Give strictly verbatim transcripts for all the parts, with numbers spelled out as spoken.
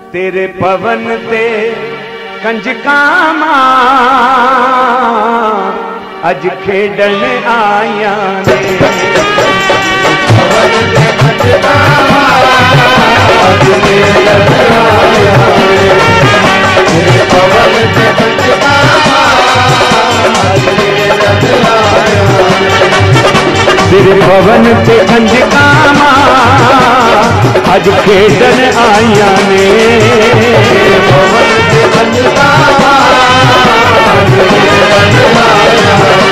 तेरे पवन ते कंजकामा अज खेडन आया ने। पवन ते कंजकामा अज खेडन आया ने। तेरे पवन ते कंजकामा अज खेडन आया ने। तेरे पवन ते कंजकामा अज खेडन आया ने। पवन ते कंजकामा अज खेडन आया ने।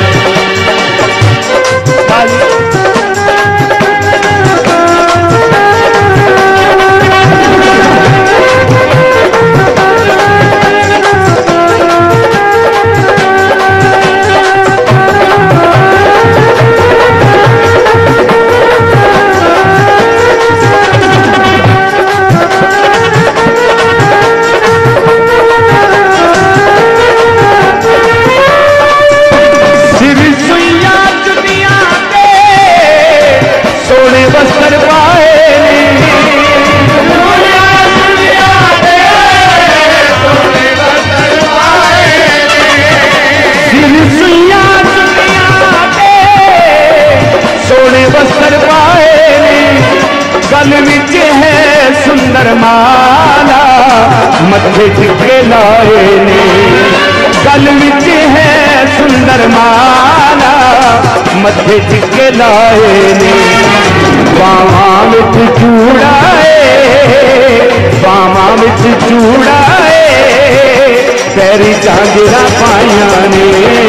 गल विच है सुंदर माला मथे टिके लाए ने। गल विच है सुंदर माला मथे टिके लाए ने। बावां विच चूड़ाए बावां विच चूड़ाए पैरी झांजरा पाइया ने।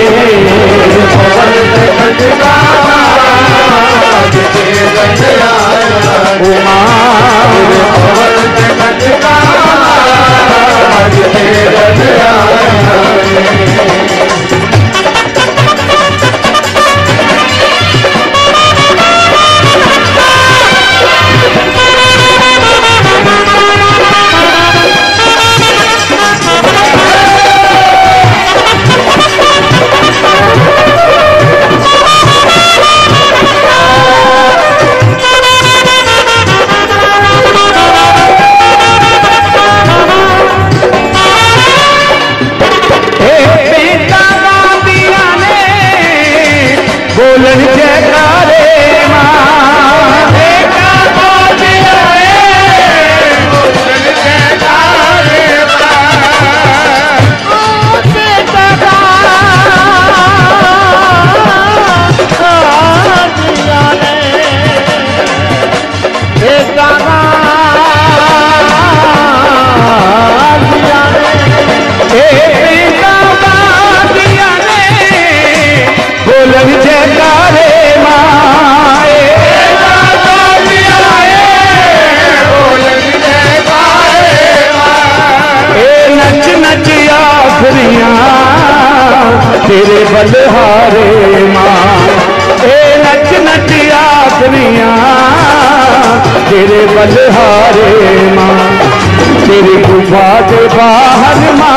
तेरे बलहारे मां ए नच नच आखरियां तेरे बलहारे मां। तेरी गुफा दे बाहर मां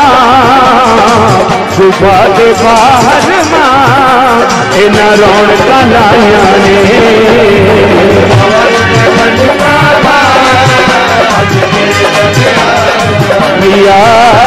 गुफा दे बाहर मां इना रौनक लाइया ने। मिया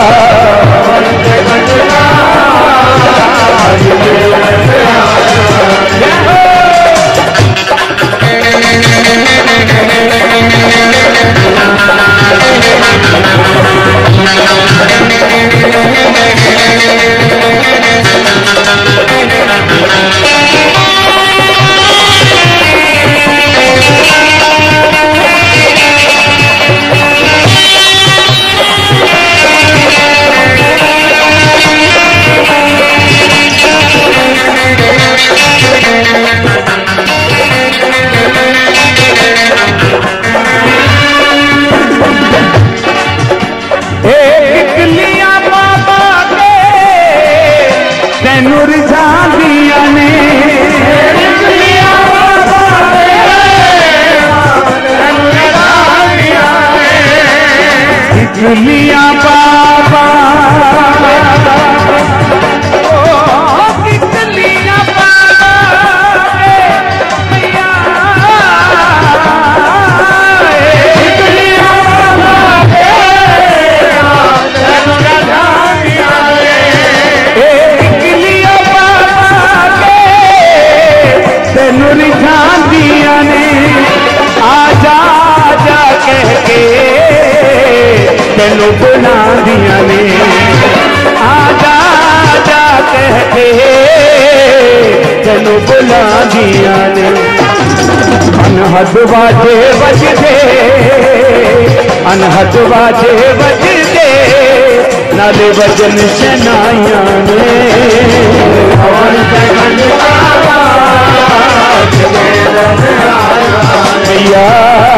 दुनिया बाबा Yeah. तेनू बुला दिया ने आजा आजा कह के तेनू बुला दिया ने अनहद बाजे बजदे अनहद बाजे बजदे नाले वजन शनाइया ने भैया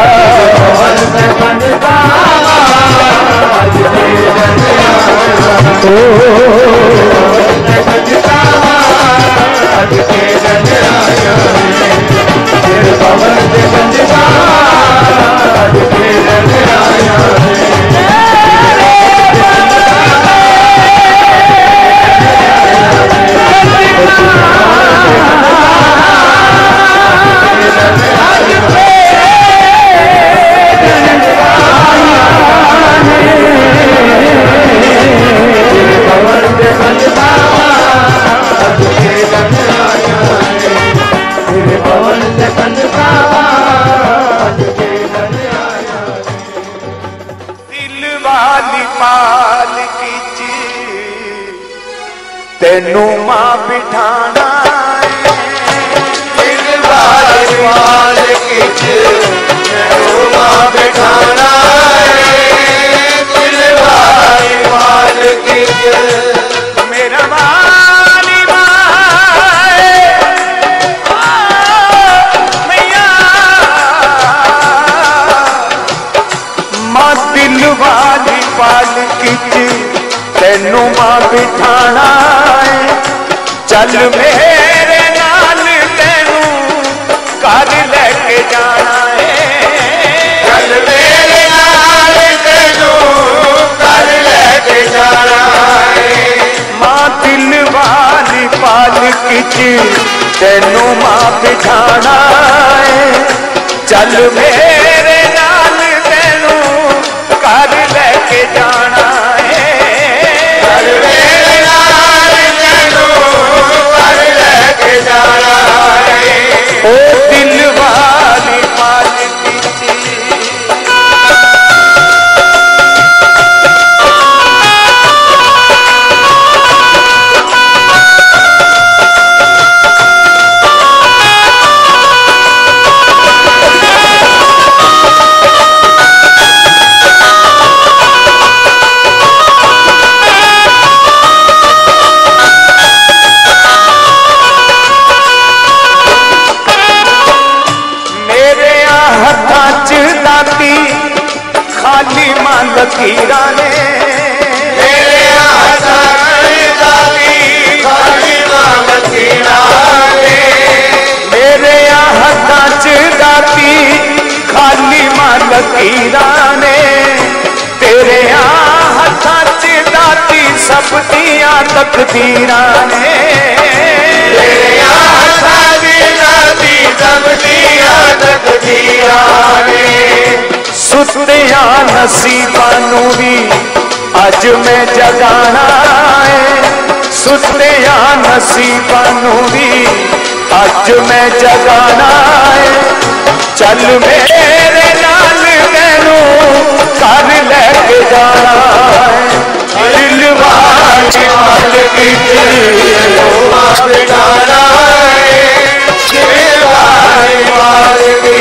तेनू मां बिठाना दिल वाले वाल किच तेनू मां बिठाना दिल वाले वाल किच मेरा वाली माए मैया मां दिल वाली पाल किच तेनू मां बिठाना चल मेरे नाल तेनू घर लेके जाना है चल मेरे नाल तेनू घर लेके जाना है मां दिल वाली पालकी च तेनू मां बिठाना है चल मेरे नाल तेनू घर लेके जाना है चल मेरे नाल तेनू जाना है ओ दिल वाली पालकी खाली मां लकीरा ने मेरे खाली मां लकीरा ने मेरे हाथां च दाती खाली मां लकीरा ने तेरे हाथां च दाती सब दियां तकदीरां ने तेरे हाथां च दाती सब दियां तकदीरां ने सुतिया नसीबानू भी अज मैं जगाना है सुतिया नसीबानू भी अज मैं जगाना है चल मेरे नाल तेनू घर लेके जाना है दिल वाली पालकी च बिठाना है दिल वाली पालकी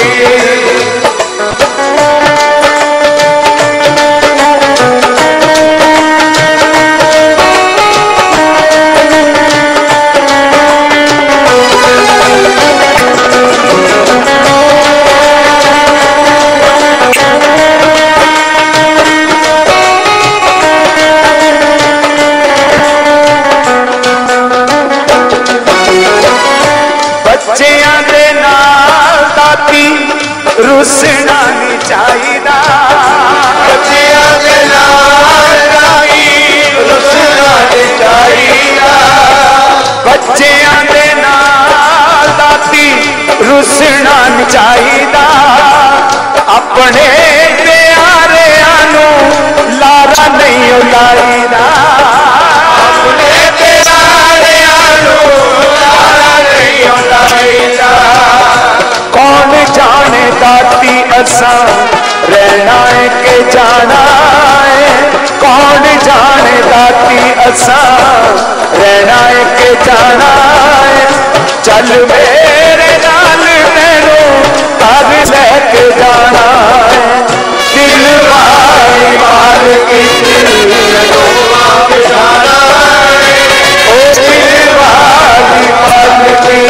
जाना है, चल मेरे नाल तेनू घर लेके जाना है। दिल वाली माल की जाना है, ओ दिल वाली माल की।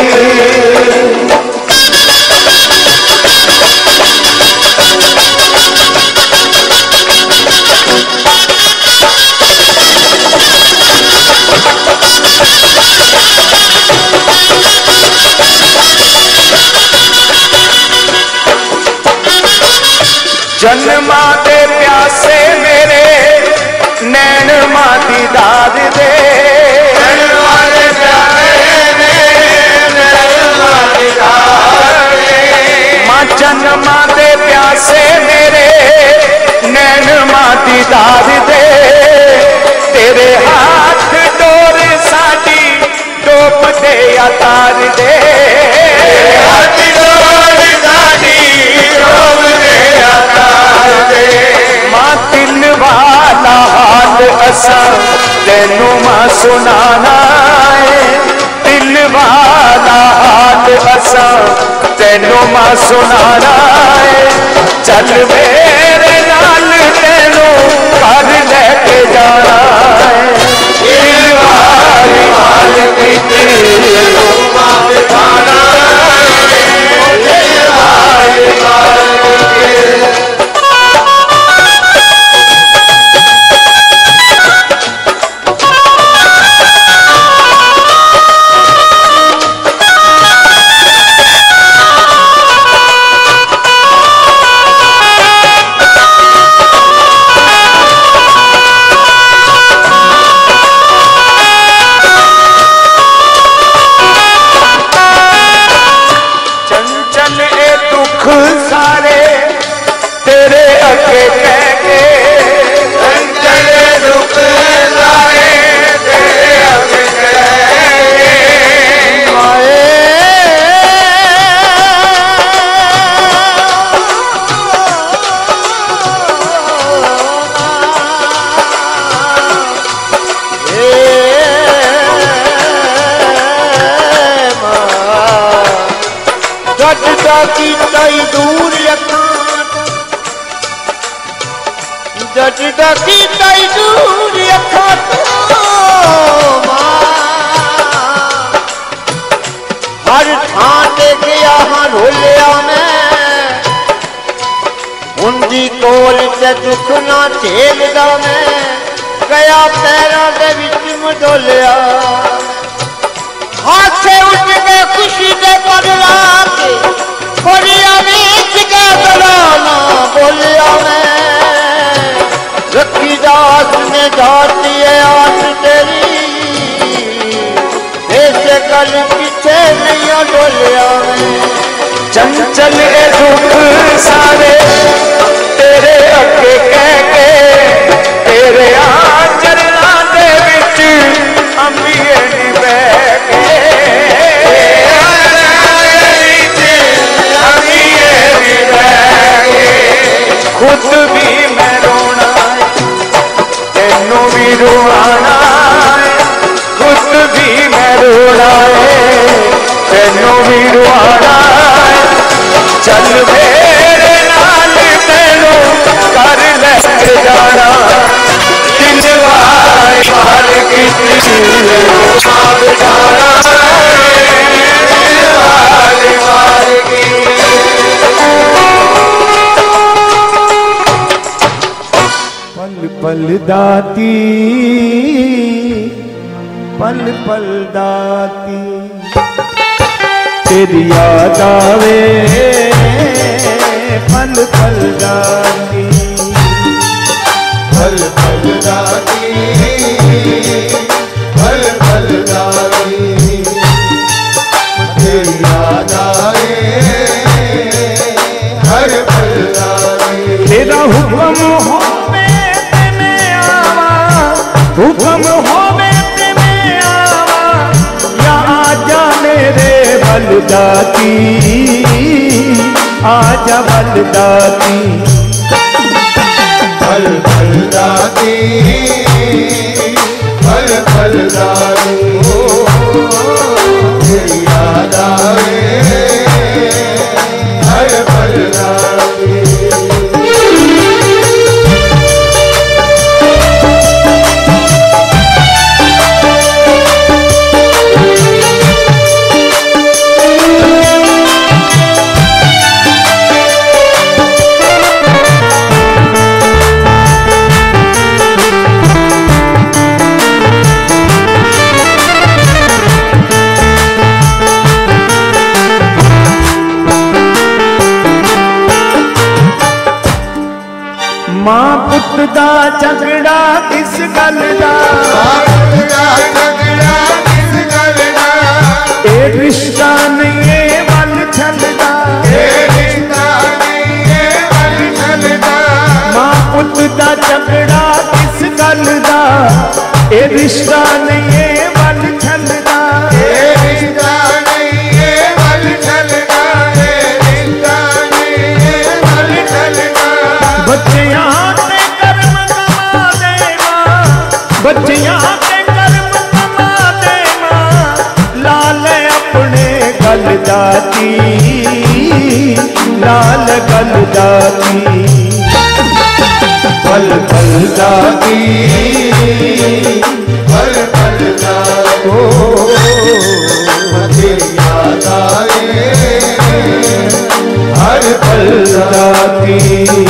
जन्मा दे प्यासे मेरे नैन मां दी दाद दे, जन्मा दे प्यासे मेरे नैन मां दी दाद दे। मां जन्मा दे प्यासे मेरे नैन मां दी दाद दे, तेरे हाथ डोर साडी डोप दे या तार दे, हाथ डोर साडी डोप दे या तार दे। मां दिल वाला हाल असा तेनू मां सुनाना है, दिल वाला हाल असा तेनू मां सुनाना है। चल मेरे नाल तेनू घर लेके जाना है, दिल वाली हाल की तेनू मां दिखाना है, दिल वाली हाल की। सारे तेरे अगे कह के, चले दुख सारे तेरे अगे कह के। माए जटदा की तई दूर जटदा की तई दूर अखा तो हर ठान दे गया हाँ रोलिया मैं, उनकी कोल से दुख ना झेलदा मैं, गया पैरों दे विच मडोलिया। हाथे उठ के खुशी दे बदला के खोलिया नीच के दलाना बोलिया मैं, रखी दास ने जाती है आस तेरी, ऐसे कल पीछे नहीं डोलिया मैं। चंचल ए दुख सारे तेरे अगे कह के, तेरे आचरणा दे विच अंबिए नी बैठ के, खुद भी मैं रोना तेनू भी रुआना है, खुद भी मैं रोना है तेनू भी रुआना है। चल मेरे नाल तेनू घर लेके जाना, दिल वाली माल की बिठाना है, दिल वाली माल की। पल पल दाती पल पल दाती तेरी याद आवे, पल पल दाती पल पल दाती पल पल दाती तेरी याद आवे, हर पल दाती। तेरा हुक्म हो हुक्म होवे ते मैं आवा, या आजा मेरे बलदाती, आजा बलदाती, बल बलदाती बल बलदाती। याद आवे हर पल लागे। मां पुत दा झगड़ा किस गल दा, झगड़ा किस गल दा, ए रिश्ता नहीं ए वल छलदा, ए रिश्ता नहीं ए वल छलदा। मां पुत दा झगड़ा किस गल दा, ए रिश्ता नहीं ए वल छलदा, ए रिश्ता नहीं ए वल छलदा, ए रिश्ता नहीं ए वल छलदा। बच्चियां ते कर्म कमा दे मां, बच्चियां ते कर्म कमा दे मां, लाल अपने गल दाती, लाल गल दाती, पल पल दाती, पल पल दाती, मुझे याद आए हर पल दाती।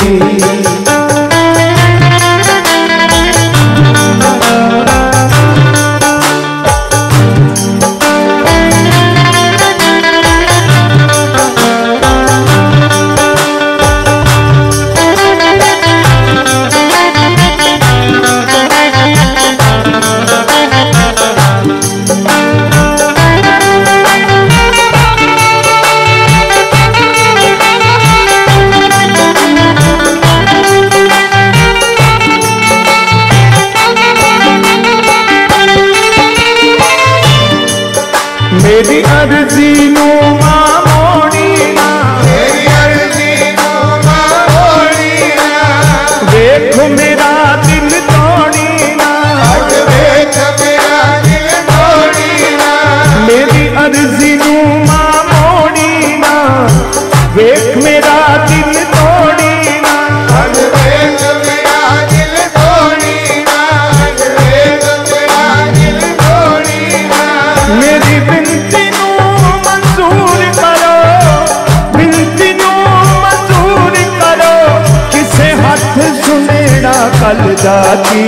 मेरी अर्जी नू मां मोड़ी ना, मेरी अर्जी नू मां मोड़ी ना, देख मेरा दिल तोड़ी ना, देख मेरा दिल तोड़ी ना। मेरी अर्जी नू मां मोड़ी ना, देख मेरा दिल तोड़ी ना, देख मेरा दिल तोड़ी ना, देख मेरा दिल तोड़ी ना। मेरी बिनती नू मंजूर करो, बिनती नू मंजूर करो, किसे हाथ सुनेड़ा कल दाती,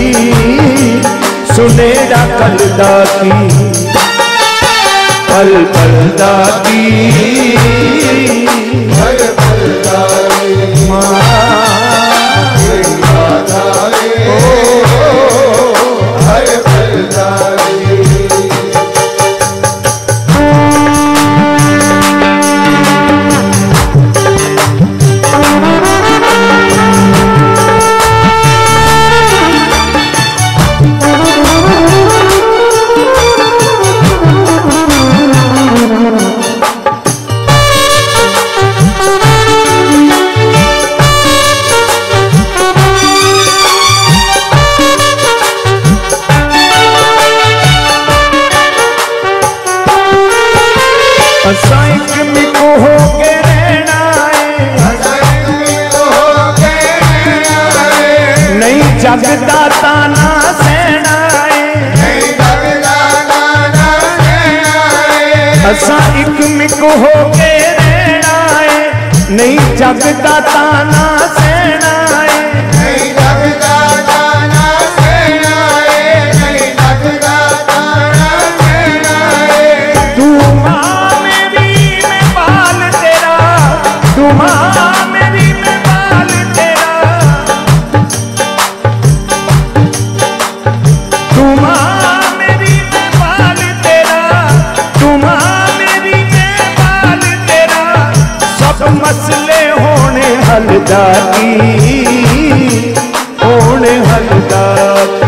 सुनेड़ा कल दाती, पल पल दाती, हर पल दाती, मां याद आए हर पल दाती। असा एक मिको हो के रहना है, नहीं जगदा ताना सहना है, असा एक मिको हो के रहना है, नहीं जगदा ताना सहना है। तू मां मेरी मैं बाल तेरा, तू मां मेरी मैं बाल तेरा, तू मां मेरी मैं बाल तेरा, तू मां मेरी मैं बाल तेरा, सब मसले होने हल दाती, होने हल दाती,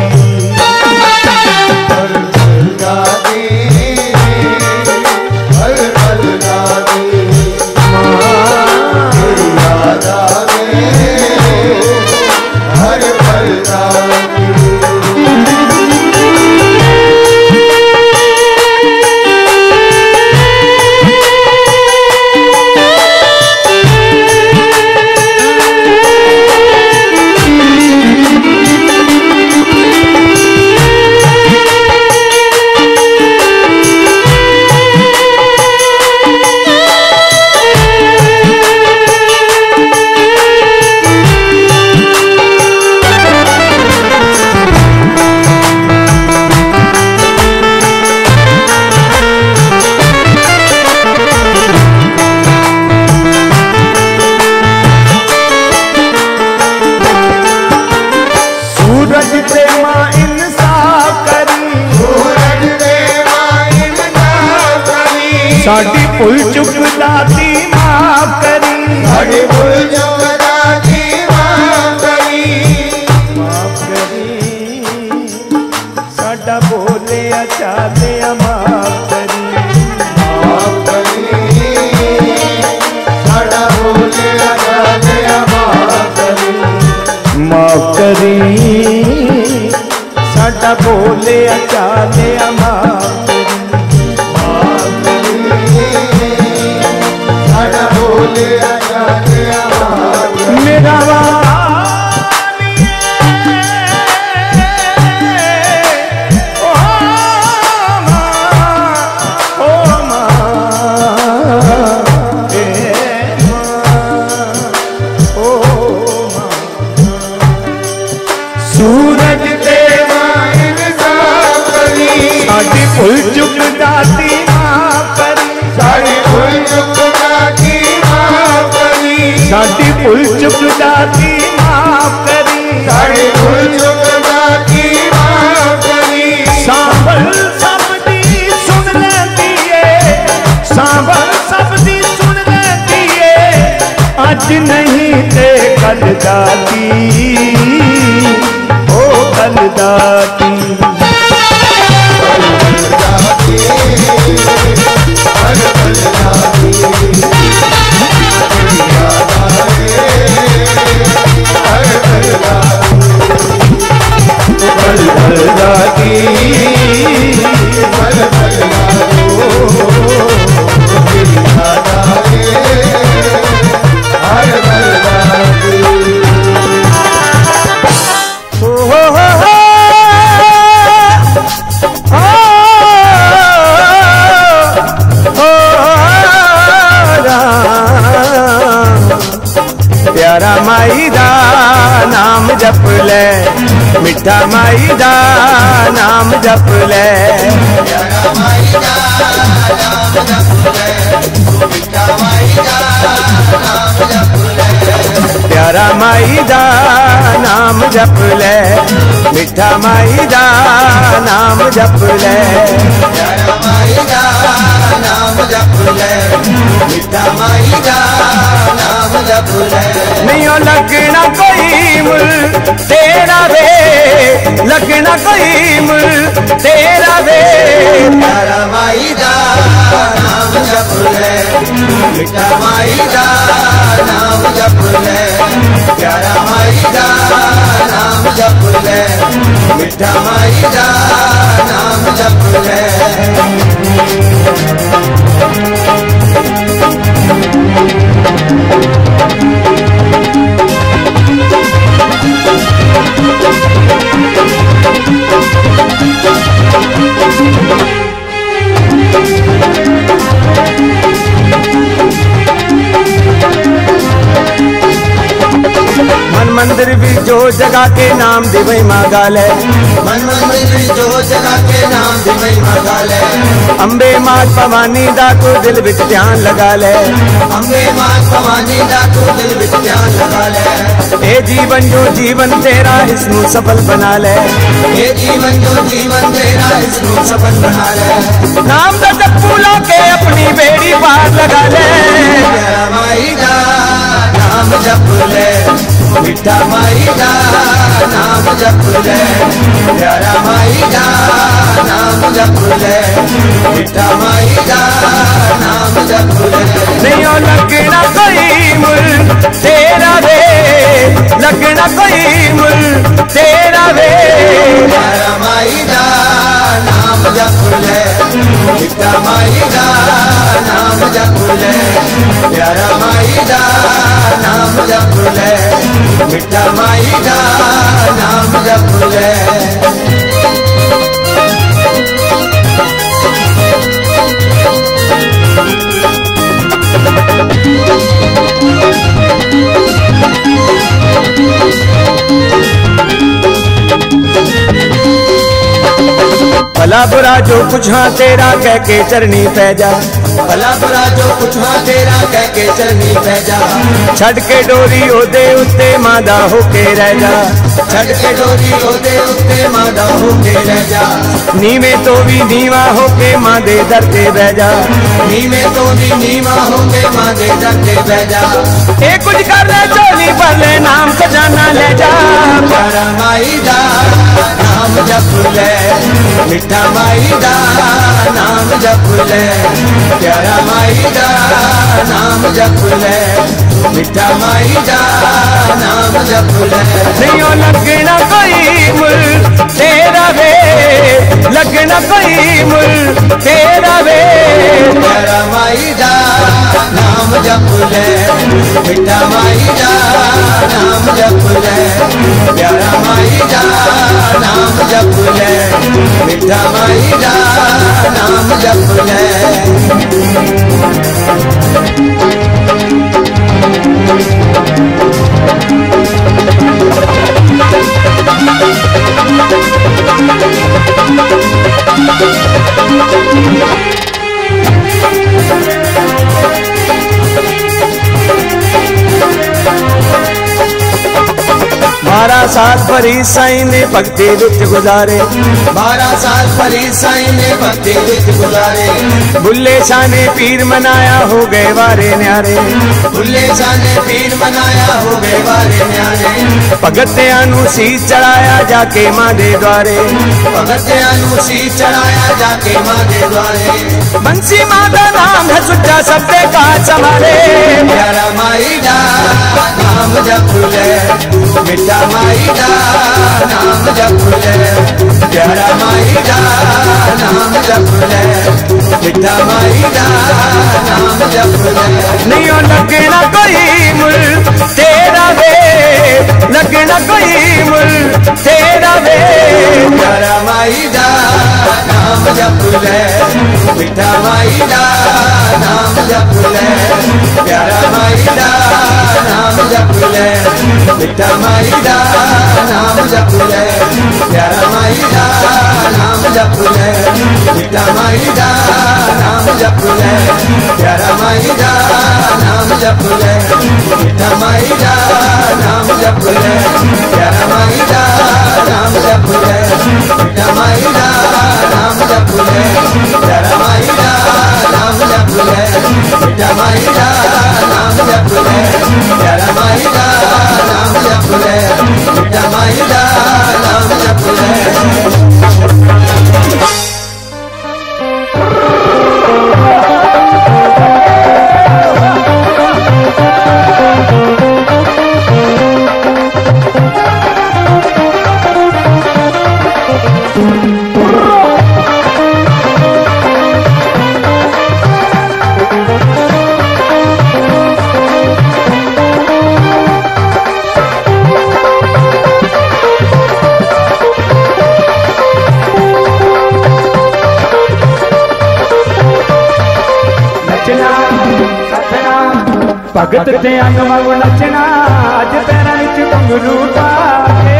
साडी भुल चुक दाती माफ करी, साडी भुल चुक दाती माफ करी, माफ करी साडा बोले चाले माफ करी, माफ करी साडा बोले चाले माफ करी, माफ करी साडा बोले चाले माफ मेरा वाली ओ माँ, ओ माँ, ए माँ, ओ माँ। सूरज देवा इंसाफ करी, साडी भुल चुक दाती माफ करी, साडी भुल चुक दाती माफ करी, साडी भुल चुक दाती माफ करी, साडी भुल चुक दाती माफ करी, सांभल सबदी सुन लेंदी है, सांभल सबदी सुन लेंदी है, अज नहीं ते कल दाती, ओ कल दाती, प्यारा माई दा नाम जप ले, मिठा माई दा नाम जप ले, प्यारा माई दा नाम जप ले, मिठा माई दा नाम जप ले, प्यारा माई दा नाम जप ले, मिठा माई दा नाम जप ले, प्यारा माई दा नाम जप ले, मिठा माई दा नाम जप ले, नहीं लगना कोई मुल तेरा वे, लगना कोई मुल तेरा वे, प्यारा माई दा नाम जप ले, मिठा माई दा नाम जप ले, प्यारा माई दा नाम जप ले, मिठा माई दा नाम जप ले। मन मंदिर भी जो जगह के नाम दी वही मागाल है, मन मंदिर भी जो जगह के नाम दी वही मागाल है, अंबे मात भवानी दा को दिल विच ध्यान लगा ले, अंबे मात भवानी दा को दिल विच ध्यान लगा ले, ए जीवन जो जीवन तेरा इसनू सफल बना ले, ये जीवन जो जीवन तेरा इसको सफल बना ले, नाम दा जप्पू ला के अपनी बेड़ी पार लगा ले, प्यारा माई दा नाम जप ले, मिठा माई दा नाम जप ले, प्यारा माई दा नाम जप ले, मिठा माई दा नाम जप ले, नहीं ओ लगना कोई मुल तेरा वे, लगना कोई मुल तेरा वे, प्यारा माई दा नाम जप ले, मिठा माई दा नाम जप ले, प्यारा माई दा नाम जप ले, मिठा माई दा नाम जप ले। भला बुरा जो कुछ हाँ तेरा कह के चरनी पै जा, भला बुरा जो कुछ हाँ तेरा कह के चरनी पै जा। छड़ के डोरी ओदे उत्ते मादा होके रह जा, छड़ के डोरी ओदे उत्ते मादा होके रह जा। नीवे तो भी नीवा होके मादे दर ते बह जा, नीवे तो भी नीवा होके मादे दर ते बह जा। ए कुछ कर ले चोली पर ले नाम खजाना ले जा, प्यारा माई दा नाम जप ले, मिठा माई दा नाम जप ले, प्यारा माई दा नाम जप ले, मिठा माई दा नाम जप ले। नहीं लगना कोई मुल तेरा वे, लगना कोई मुल तेरा वे, प्यारा माई दा नाम जप ले, मिठा माई दा नाम जप ले, प्यारा माई दा नाम जप ले, मिठा माई दा नाम जप ले। बारह साल भरी साई ने भक्ति विच गुजारे, बारह साल भरी साई ने भक्ति विच गुजारे। बुल्ले शाह ने पीर मनाया हो गए वारे न्यारे, बुल्ले शाह ने पीर मनाया हो गए वारे न्यारे। भगतियां नू शीश चढ़ाया जाके मां दे द्वारे, भगतियां नू शीश चढ़ाया जाके मां दे द्वारे। बंसी मां दा नाम है सुच्चा सबे का संभाले, प्यारा माई दा नाम जप ले, मिठा माई दा नाम जप ले, प्यारा माई दा नाम जप ले, मिठा माई दा नाम जप ले। नहीं लगना कोई मुल तेरा वे, लगना कोई मुल तेरा वे, प्यारा माई दा नाम जप ले, मिठा माई दा नाम जप ले, प्यारा माई दा नाम जप ले, मिठा माई दा नाम जप ले, प्यारा माई दा नाम जप ले, मिठा माई दा नाम जप ले, प्यारा माई दा नाम जप ले, मिठा माई दा नाम जप ले, प्यारा माई दा नाम जप ले, मिठा माई दा नाम जप ले, प्यारा माई दा नाम जप ले, मिठा माई दा नाम जप ले, प्यारा माई दा नाम जप ले, मिठा माई दा नाम जप ले। भगत ते अनवग नचना अज पैर विच घुंघरू पा के,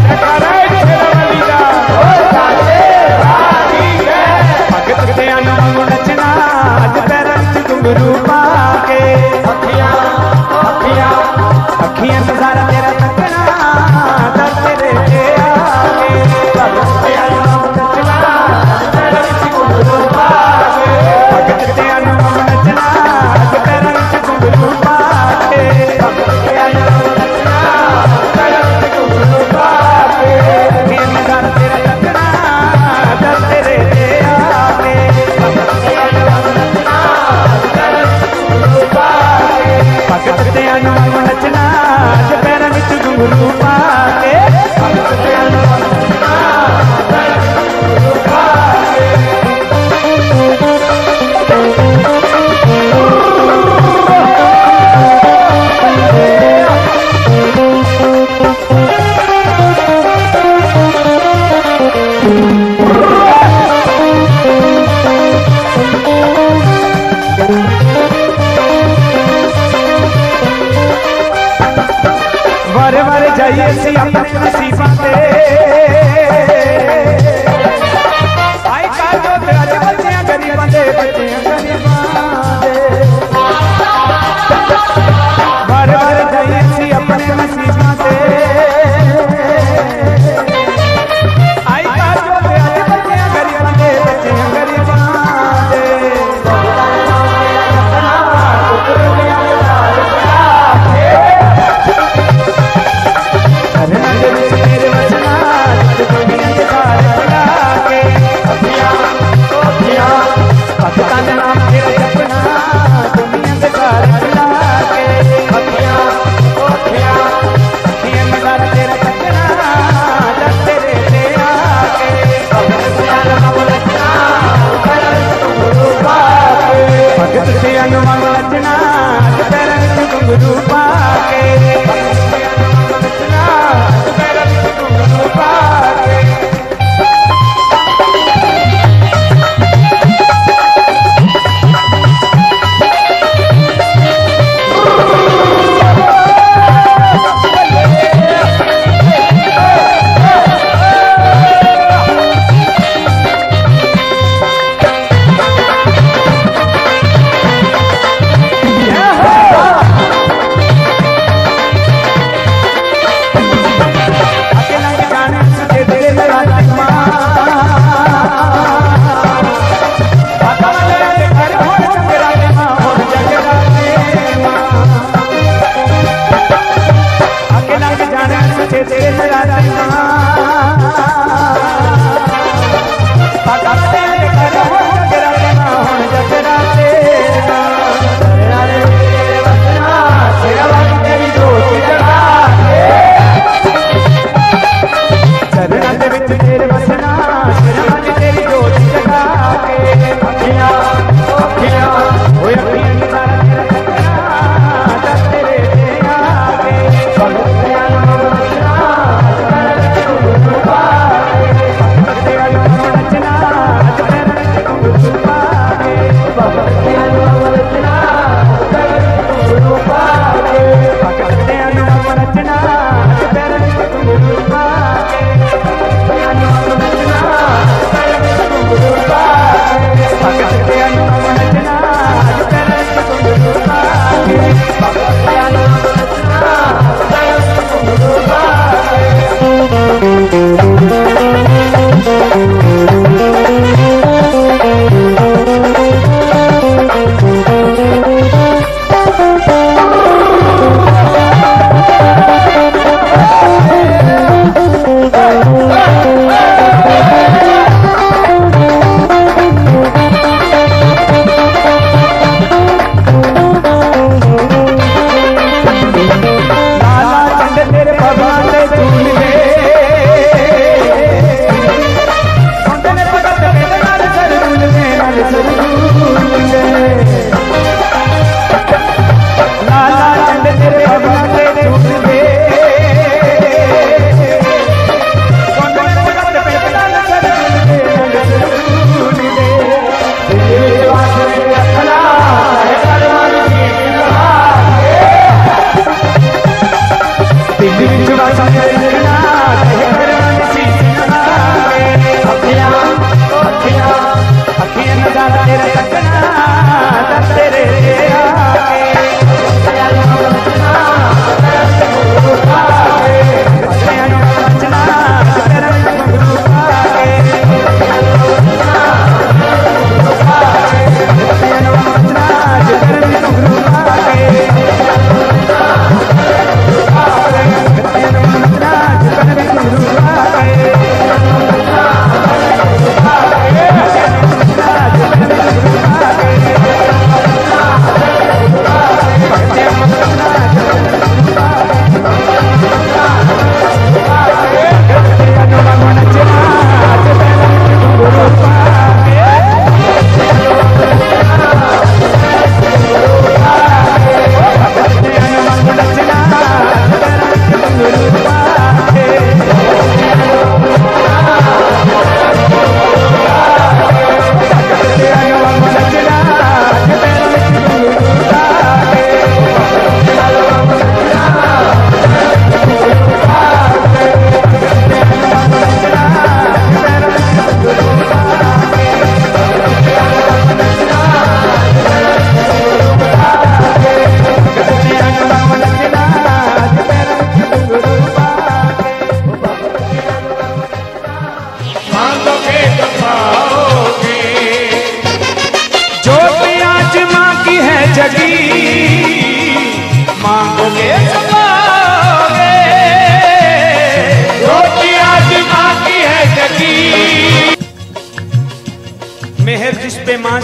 भगत ते अनवग नचना अज पैर विच घुंघरू पा के, अखियां अखियां अखियां नजारा तेरा तकना दर तेरे के आके। भगत ते अनवग नचना अज पैर विच घुंघरू पा के, भगत ते अनवग नचना अज पैर विच घुंघरू पा के, भगत ते अनवग नचना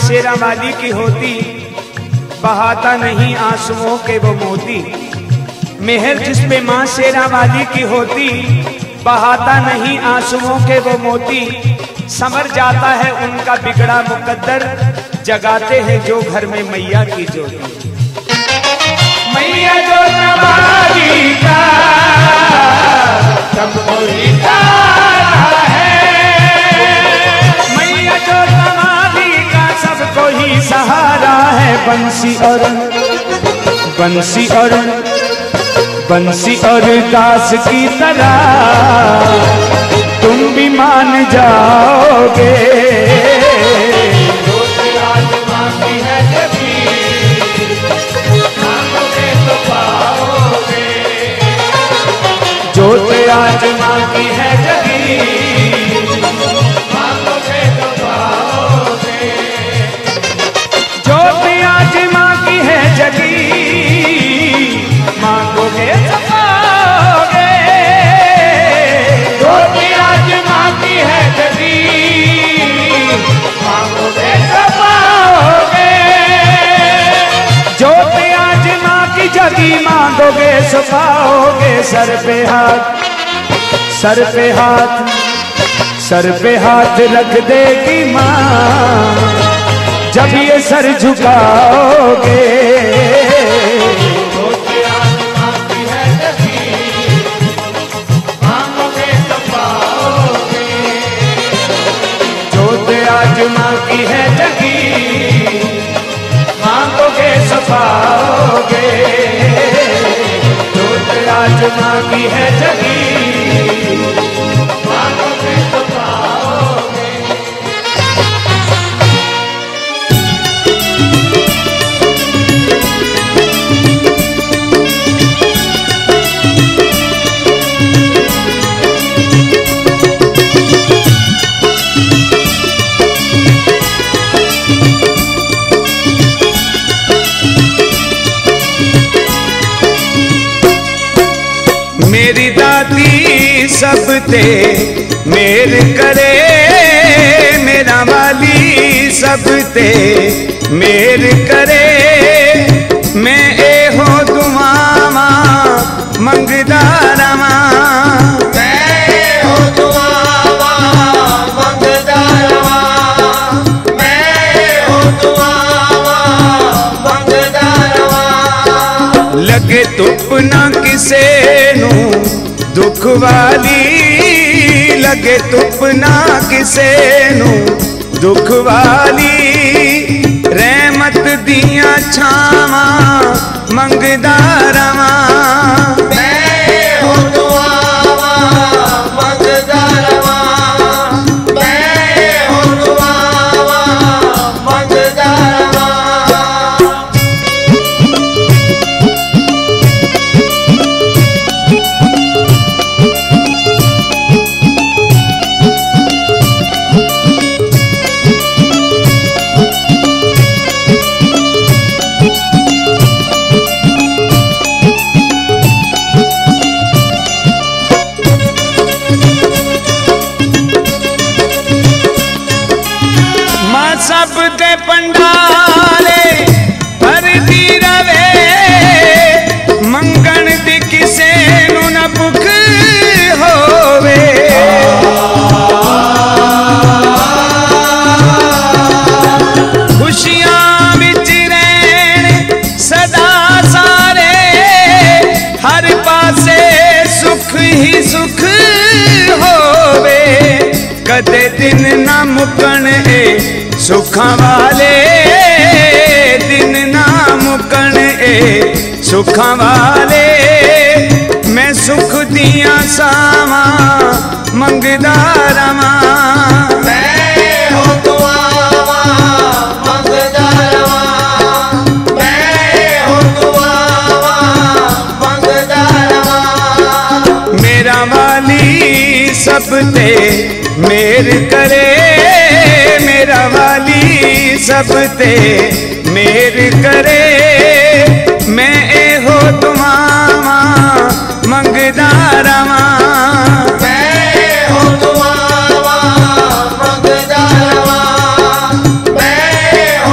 शेरा वाली की होती, बहाता नहीं आंसुओं के वो मोती। मेहर जिस पे माँ शेरा वाली की होती, बहाता नहीं आंसुओं के वो मोती। संवर जाता है उनका बिगड़ा मुकद्दर, जगाते हैं जो घर में मैया की ज्योति। मैया जो तवाली का सबको ही सहारा है, मैया जो तवाली का सबको ही सहारा है। बंसी और बंसी और बंसी और दास की तरह तुम भी मान जाओगे। जोत आज माँ की है जगी, मांगोगे तो पाओगे। जोत आज माँ की है जगी, मांगोगे तो पाओगे। जोत आज माँ की है जगी, मांगोगे तो पाओगे। जोत आज माँ की जगी, मांगोगे सो पाओगे। सर पे हाथ, सर पे हाथ, सर पे हाथ रख देगी माँ, जब ये सर झुकाओगे। जोत आज माँ की है जगी, मांगोगे सो पाओगे। आज माँ की है जगी, मांगोगे तो पाओगे। मेरी दादी सब ते मेर करे, मेरा वाली सब ते मेर करे। मैं ए हो दुआवा मंगदा रवा, मैं हो दुआवा मंगदा रवा, मैं हो दुआवा मंगदा रवा। लगे तुप ना किसे दुख वाली, लगे तुप ना किसे नू दुख वाली। रहमत दिया छावा मंगदा रवा, मैं हो दुआवा मंगदा रवा, मैं हो दुआवा मंगदा रवा। सब दे पंडाले भरती रवे, मंगण दी किसे नू न भुख होवे। खुशियां विच रहन सदा सारे, हर पासे सुख ही सुख होवे। कदे दिन ना मुकण ए सुखां वाले, दिन ना मुकण ए सुखां वाले। मैं सुख दिया सावा मंगदा रवा, मैं हो दुआवा मंगदा रवा, मैं हो दुआवा मंगदा रवा। मेरा वाली सब ते मेर करे, मेरा वाली सब ते मेर करे। मैं ए हो दुआवा मंगदा रवा, मैं हो दुआवा मंगदा रवा, मैं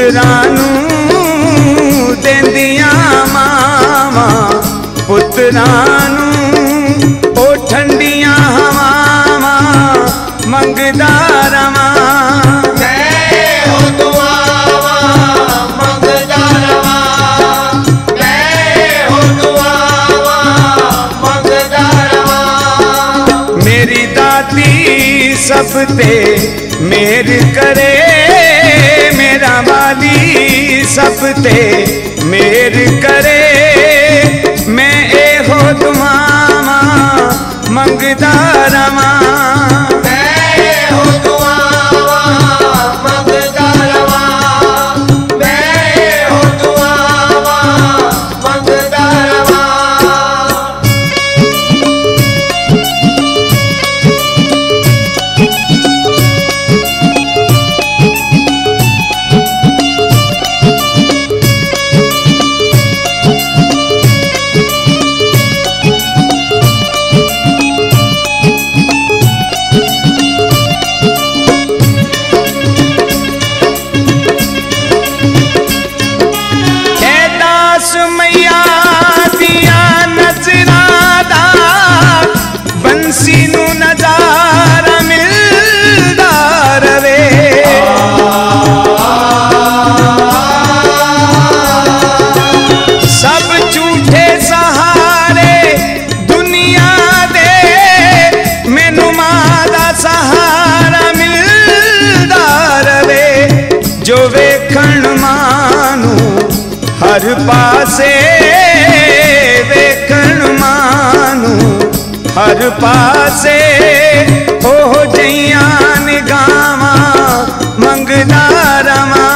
पुत्रानू देंदियां मावा पुत्रानू ओ ठंडियां हवावा मंगदा रवां सब ते मेर करे मेरा वाली सब ते मेर करे मैं ए हो दुआवा मंगदा रवां हर पासे वेखण मानू हर पासे ओह जइयां निगावां मंगदा रवां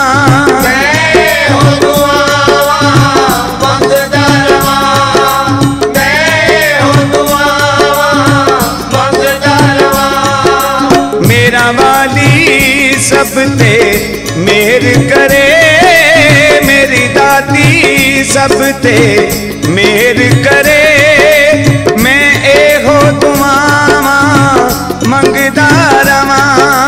मेरा वाली सब ते मेर करे मेरी दादी सब ते मेर करे मैं ए हो दुआवा मंगदा रवां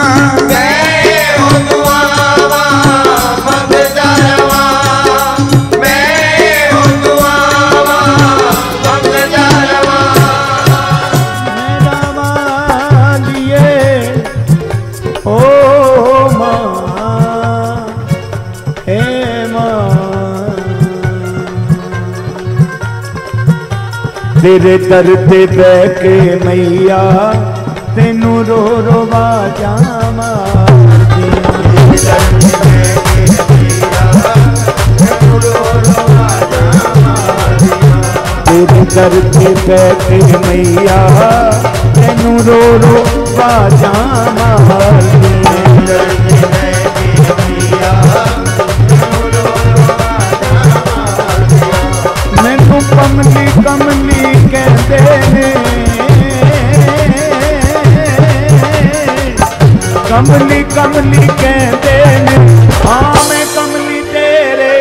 तेरे दर ते बह के मैया तेनू रो रो वाजा मारदी तेरे दर ते बह के मैया तेनू रो रो वाजा मारदी मैनू कमली कमली कहते ने कमली कमली कहते ने हाँ मैं कमली तेरे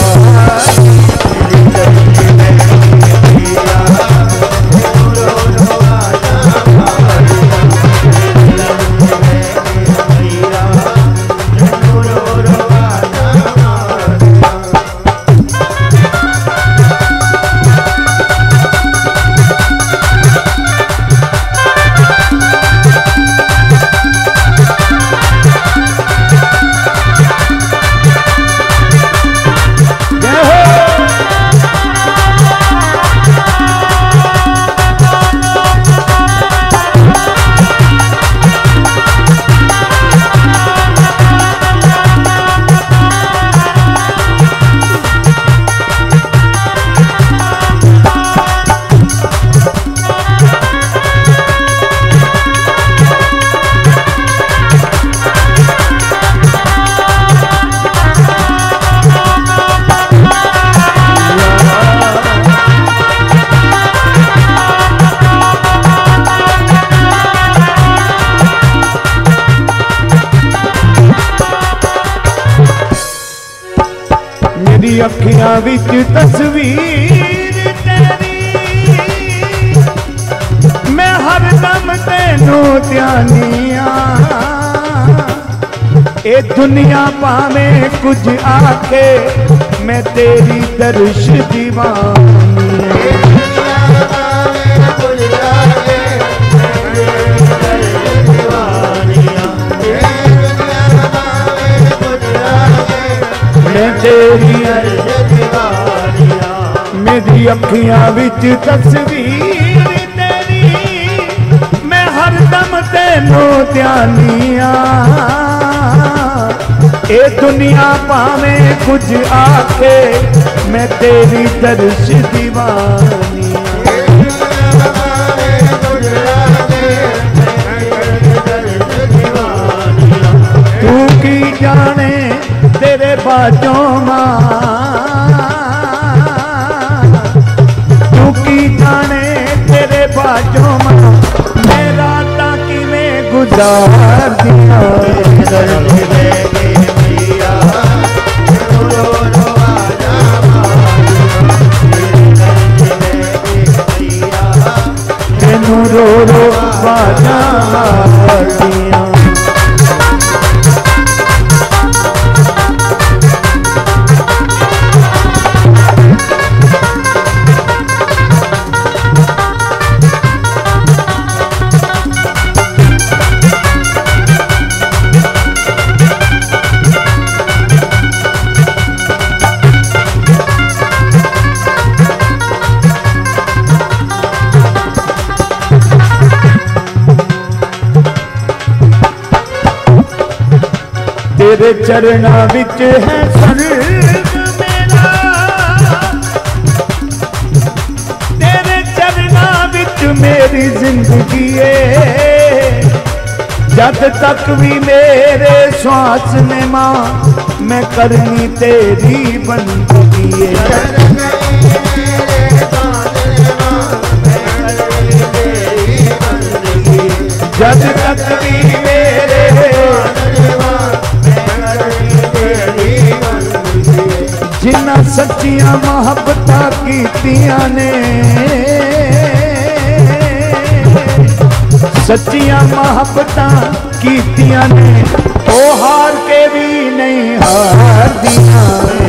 अखियां विच तस्वीर तेरी मैं हर दम तेनू ध्यानिया ए दुनिया पावे कुछ आके मैं तेरी दर्श दीवानी मैं तेरी मेरी अखियां विच तस्वीर तेरी मैं हरदम तेनों ध्यानिया ए दुनिया पावे कुछ आके मैं तेरी दर्श दीवानी तू की जाने तेरे बाजों तू की जाने तेरे बाजों मेरा ताकि मैं गुजार दिया रो रो बाजा दिया तेरे चरणा विच है स्वर्ग मेरा तेरे चरणा विच मेरी जिंदगी है जब तक भी मेरे श्वास में मां मैं करनी तेरी बंदगी है जब तक भी मेरे जिन्ना सच्चियां मोहब्बत कीतियां ने सच्चियां मोहब्बत कीतियां ने ओ हार के भी नहीं हार दिया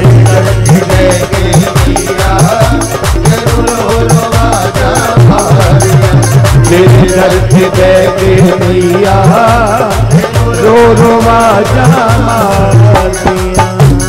तेरे दर पे बैठे भैया रो रो बाजा दिया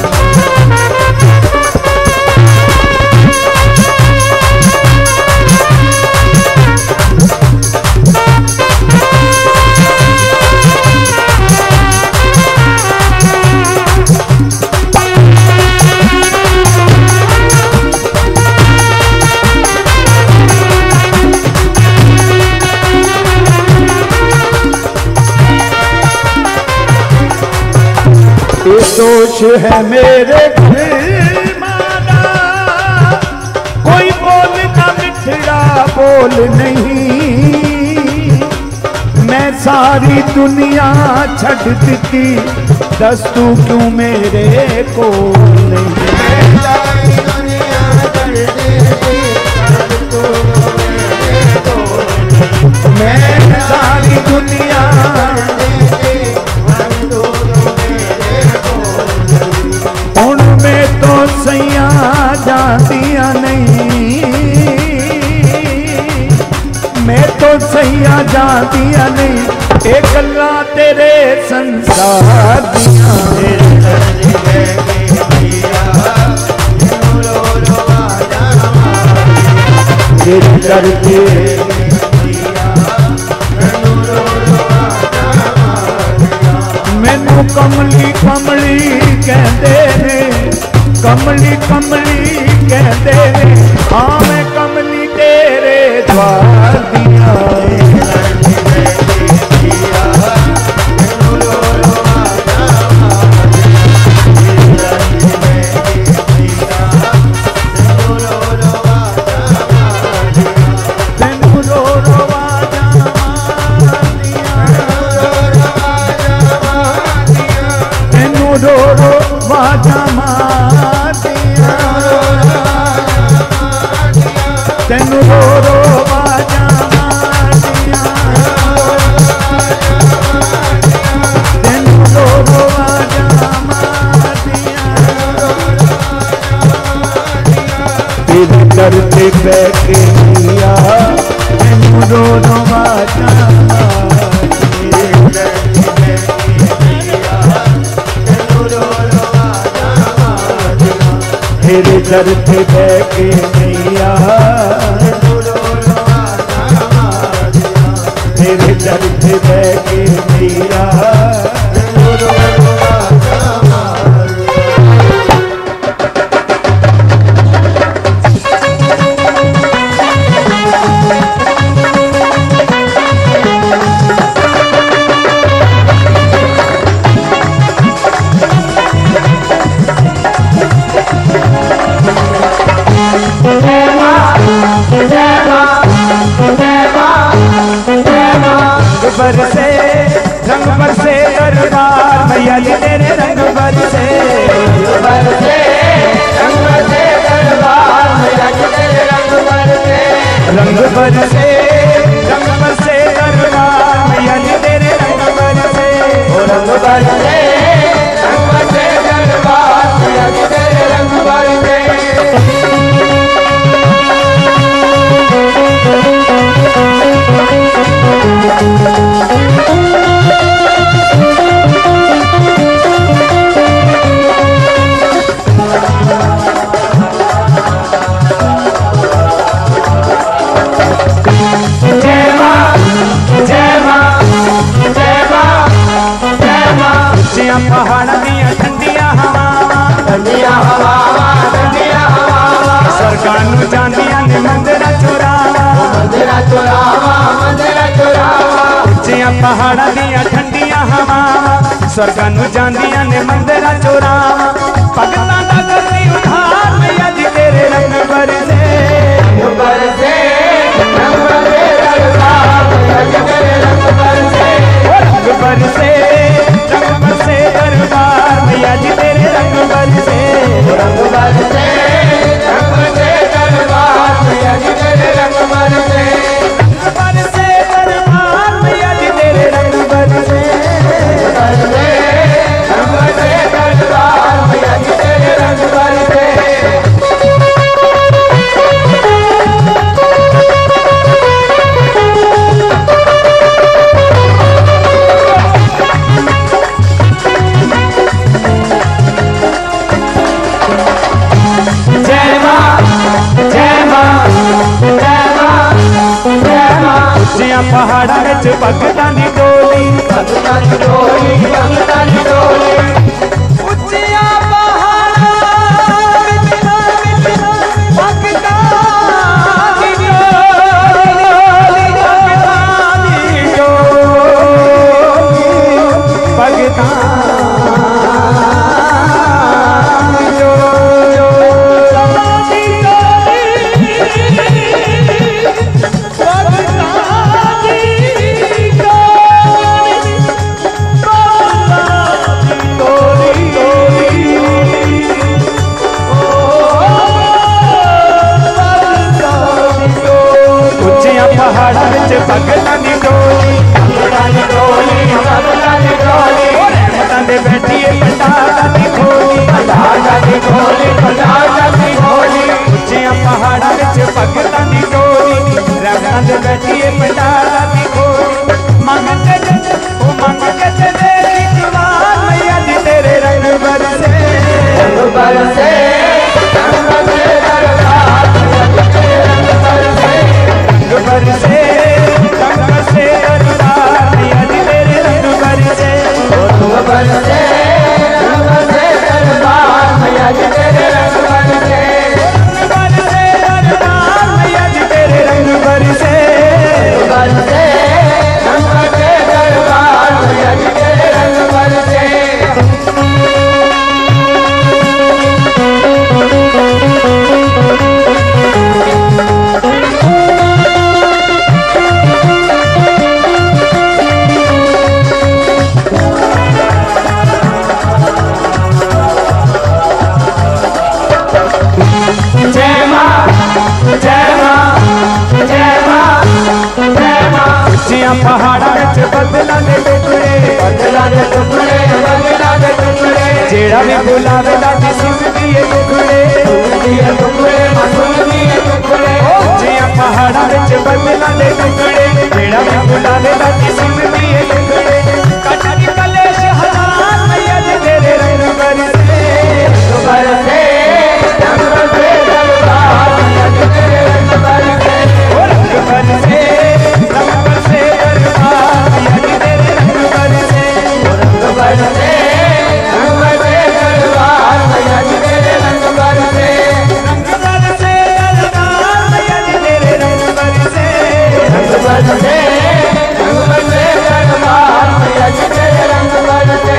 दोष है मेरे घर माना कोई बोल ना मिठड़ा बोल नहीं मैं सारी दुनिया छड़ दी दस तू क्यों मेरे को नहीं मैं सारी दुनिया सैया जातिया नहीं मैं तो सैया जातिया नहीं एक अल्लाह तेरे संसार दिया करके मैनू कमली कमली कहते ने कमली कमली कहते ने हाँ मैं कमली तेरे द्वार दिया रो रो बाजा मार दिया तेनू रो रो बाजा थे बैके मैया मैनू रो रो वाजा तेरे दर थे बैके मैया तेरे दर थे बैके मैया बरसे रंग बरसे दरबार मैया जी तेरे रंग बरसे बरसे रंग बरसे दरबार मैया जी तेरे रंग बरसे रंग बरसे रंग बरसे दरबार मैया जी तेरे रंग बरसे रंग बरसे रंग बरसे दरबार मैया जी तेरे रंग बरसे पहाड़ दिया ठंडिया हवा ठंडिया हवा ठंडिया हवा सरकार नू जांदिया ने मंदिरा चोरावा मंदिरा चोरावा मंदिरा चोरावा जिया पहाड़ दिया ठंडिया हवा सरकार नू जांदिया ने मंदिरा चोरावा भगतां दा करनी उधार मैया जी तेरे रंग बरसे बरसे रंग बरसे दरबार मैया जी तेरे रंग बरसे रंग बरसे रंग बरसे दरबार मैया जी तेरे रंग बरसे रंग बरसे रंग बरसे दरबार मैया जी तेरे रंग बरसे रंग बरसे दरबार मैया जी तेरे रंग बरसे बरसे रंग बरसे दरबार मैया जी तेरे रंग बरसे पहाड़ा विच भगतां दी डोली भगतां दी डोली भगतां दी डोली उच्चिया पहाड़ा विच भगतां दी डोली भगतां दी डोली भगतां पहाड़ा विच भगतां दी डोली भगतां दी डोली भगतां दी डोली रहमतां दे बैठिए भंडारा दी खोली भंडारा दी खोली भंडारा दी खोली उच्चियां पहाड़ा विच भगतां दी डोली रहमतां दे बैठिए भंडारा दी खोली मंगते ओ मंगते तेरे दीवार मैया जी तेरे रंग बरसे रंग बरसे रंग बरसे दरबार मैया जी तेरे रंग बरसे रंग बरसे रंग बरसे दरबार मैया जी तेरे रंग बरसे रंग बरसे रंग बरसे दरबार मैया जी तेरे रंग बरसे रंग बरसे दरबार मैया जी तेरे रंग बरसे बरसे रंग बरसे दरबार मैया जी तेरे रंग बरसे पहाड़ा विच बदला दे टुकड़े बदला दे टुकड़े बदला दे टुकड़े जेड़ा भी बुलावे दा सुनदी है टुकड़े सुनदी है टुकड़े सुनदी है टुकड़े उच्चियां पहाड़ां विच बदलां दे टुकड़े जेड़ा भी बुलावे दा किस्म दी टुकड़े कट के कलेश हजार मैया जी तेरे रंग बरसे बरसे रंग बरसे दरबार मैया जी तेरे रंग बरसे रंग बरसे रंग बरसे दरबार मैया जी तेरे रंग बरसे रंग बरसे रंग बरसे दरबार मैया जी तेरे रंग बरसे रंग बरसे दरबार मैया जी तेरे रंग बरसे रंग बरसे रंग बरसे दरबार मैया जी तेरे रंग बरसे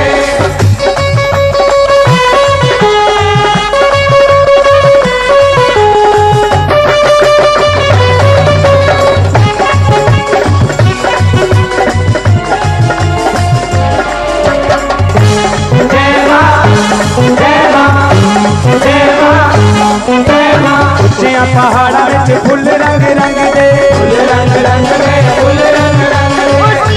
उच्चियां पहाड़ा विच फुल रंग रंग दे फुल रंग रंग दे फुल रंग रंग दे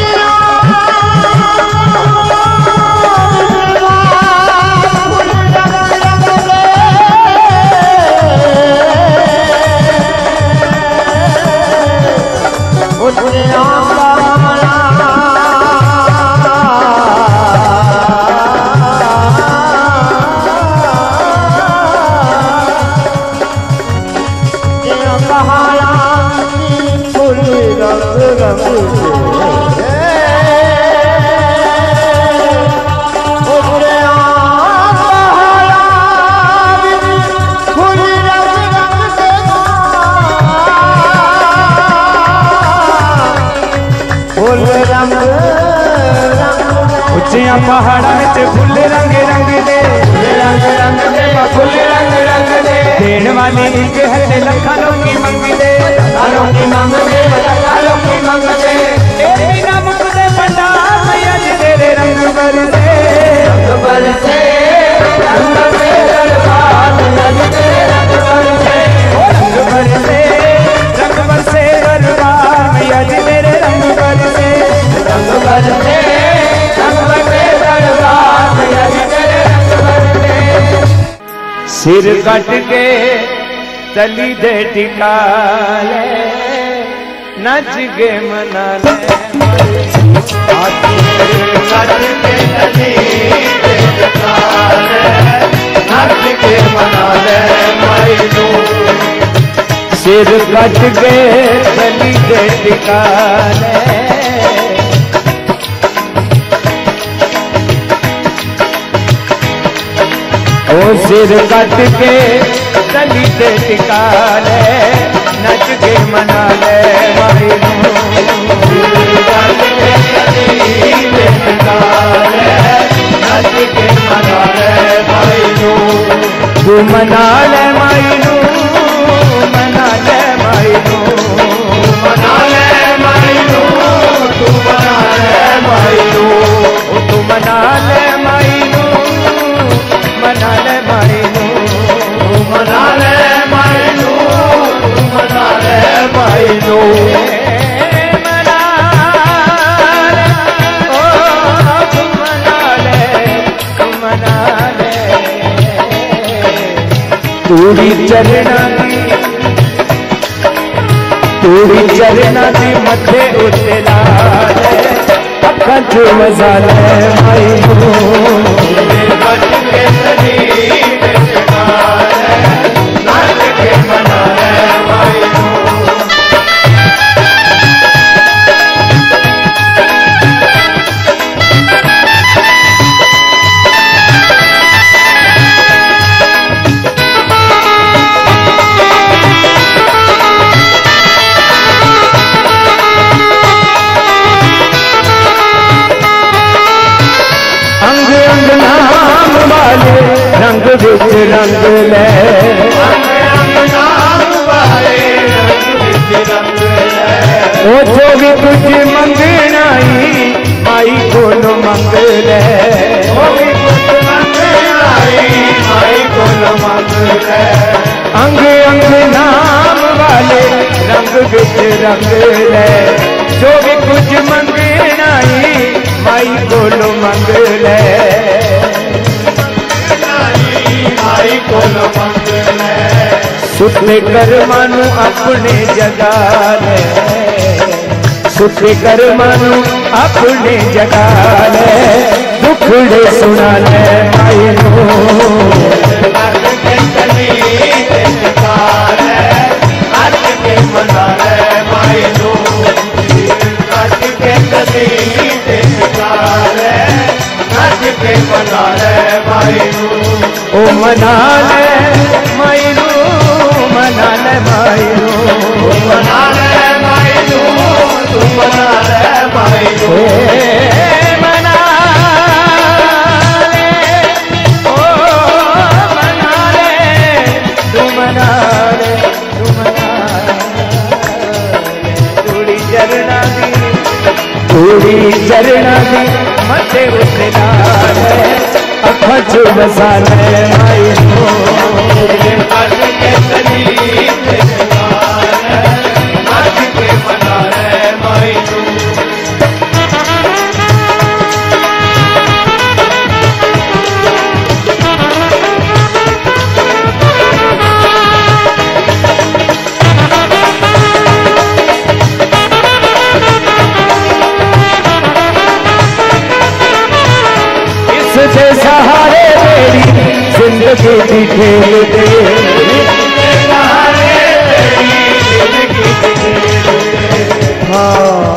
उच्चियां पहाड़ा विच फुल रंग रंग दे रंग रंग दे फुल रंग रंग दे देण वाली एक है ते लखां लोकी मंगदे लखां लोकी मंगदे लखां लोकी मंगदे ए बिना मुकदे भंडार मैया जी तेरे रंग बरसे रंग बरसे रंग बरसे दरबार मैया जी तेरे रंग बरसे रंग बरसे रंग बरसे दरबार मैया जी तेरे रंग बरसे रंग बरसे सिर कट के तली दे टिकाले नच के मना ले कट के तली दे टिकाले नच के मना ले मायनू सिर कट के तली दे टिकाले ओ सिर कट के तली दे टिकाले नच के मना ले मायनू सिर कट के तली दे टिकाले नच के मना ले मायनू तू मना ले मायनू मना ले मायनू मना ले मायनू तू मना ले मायनू तू मना ले मायनू मना ले मायनू मना ले मायनू मना ले मायनू मना ले ओ तू मना ले मना ले तू ही चरना दी तू ही चरना दी मथे उत्ते ला ले अखां च मजा ले मायनू रंग विच रंग ले ओ जो भी कुछ मंगना माई कोलो मंग ले अंग अंग नाम वाले रंग विच रंग ले जो भी कुछ मंगना माई कोलो मंग ले माई कोलो मंग ले सुते कर्मां नू अपने जगा ले, सुते कर्मां नू अपने जगा ले, दुखड़े सुना ले माए नू अर्ज के कली ते जगा ले, अर्ज के मना ले माए नू अर्ज के कली ते जगा ले, अर्ज के मना ले माए नू ओ मना ले माए नू मना ले माए नू मना ले माए नू तू मना ले माए नू मना ले ओ मना ले तू मना ले तू मना ले थोड़ी चरना दी थोड़ी चरना दी मथे उतरा ले अखा चो मसाले माए नू अर्ज के कली ते जगा ले, अर्ज के मना ले माए नू इसके सहारे मेरी जिंदगी की खेल दे, इसके सहारे मेरी जिंदगी की खेल दे। हाँ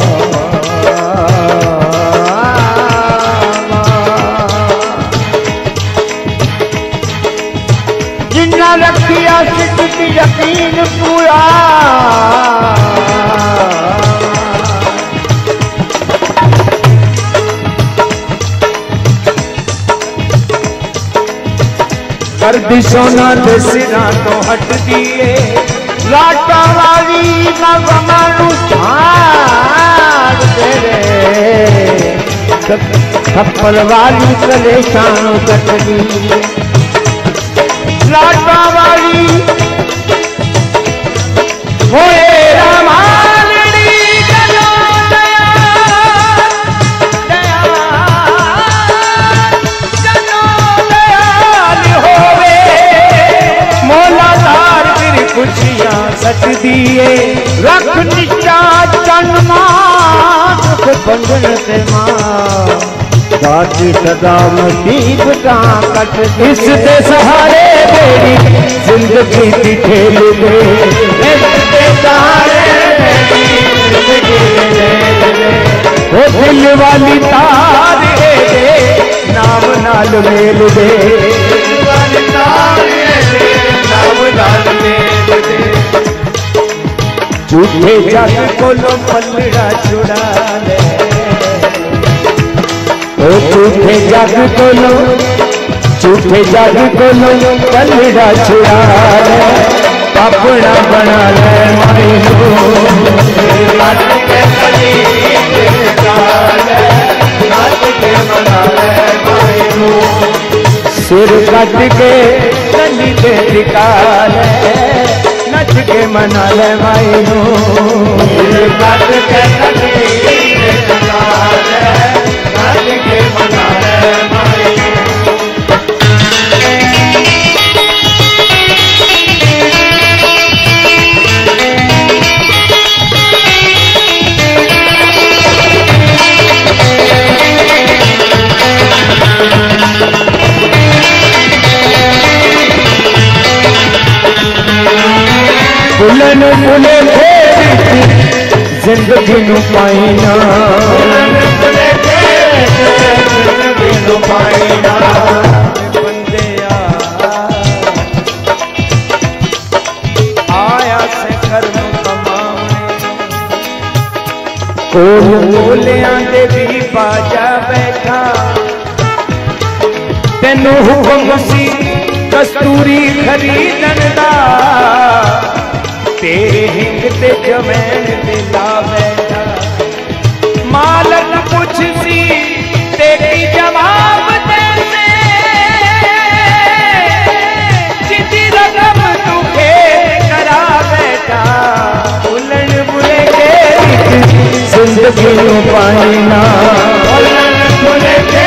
जिन्ना रखिया सिद्ध की यकीन पूरा, कर दी सोना दे सिरा तो हट दिए, लाटा वाली नगमानू झाड़ दे रे, थप्पड़ वाली कलेशानू कट दिए, लाटा वाली होए रामालड़ी जनो दया दया जनो दयाल होवे, मोला तार फिर खुशियां सच दिए, रख निष्ठा जन्मा दुख बंधन से मां बाकी सदा मुसीबता कट, इसके सहारे मेरी जिंदगी की खेल दे, इसके सहारे मेरी जिंदगी की खेल दे, वो दिल वाली तार दे नाम नाल मेल दे, दिल वाली तार दे नाम नाल मेल दे, झूठे जग कोलों पलड़ा छुड़ा ले, ओ झूठे जग कोलो झूठे जग कोलो पलड़ा छुड़ा ले, अपना बना ले माए नू अर्ज के कली ते जगा ले, अर्ज के मना ले माए नू सिर कट के कली ते टिका ले, नच के मना ले माए नू सिर कट के कली ते जगा ले, अर्ज के मना ले माए नू फुलन फुले जिंदगी नू पाईना, जिंदगी नू पाईना बंदे आया से कर्म कमाने, कोल मोलियां दे भी बाजा बैठा, तेनू हुक्म सी कस्तूरी खरीदन दा, तेरे हिंग ते जवैन ते ला बैठा, मालक कुछ सी तेरी जवाब देने, जिदी रकम तू खेल करा बैठा, उलन बुले के जिंदगी नू पाईना, उलन बुले के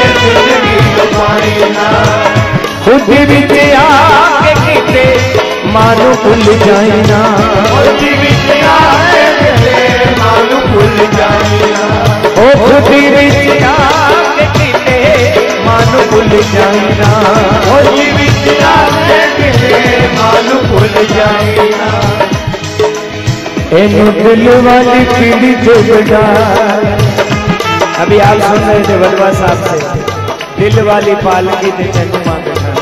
जिंदगी नू पाईना, खुद विच आके किते मानू भूल जाइना खुदी विच आके किते मानू भूल जाइना ओ खुदी विच आके किते मानू भूल जाइना खुदी विच आके किते मानू भूल जाइना एनु दिल वाली पीढ़ी से बजा। अभी आप सुन रहे थे वडवा साहब से दिल वाली पालकी ते चंदमा बैठा।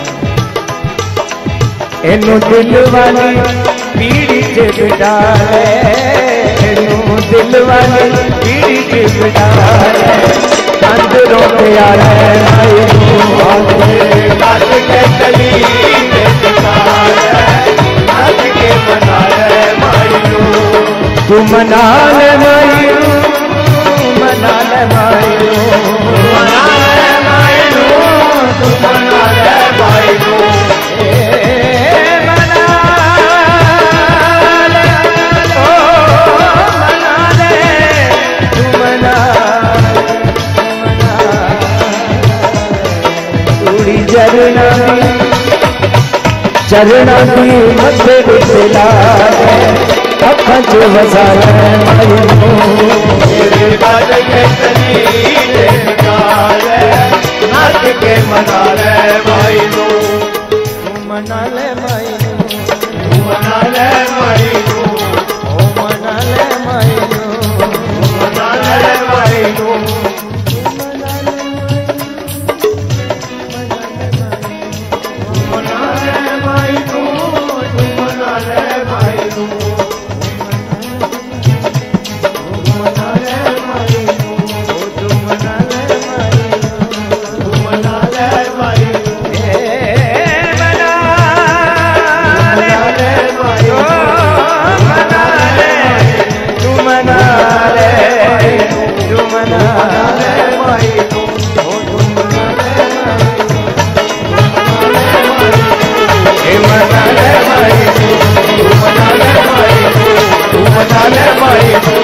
एनु दिल वाली पीढ़ी से बिठा एनु दिल वाली पीढ़ी से बिठा अंदरों पे आ रहे काट के चली हंस के मना ले मायू तू मना ले मायू मना ले मायू मना ले मायू तू मना ले मायू चरना चरना दी मथे बिछला अखा जो वसाया मेरे बाल के चली निकाल नाच के मना ले भाई नो मना ले भाई मना ले भाई नो मना ले भाई मना ले भाई नो मना ले भाई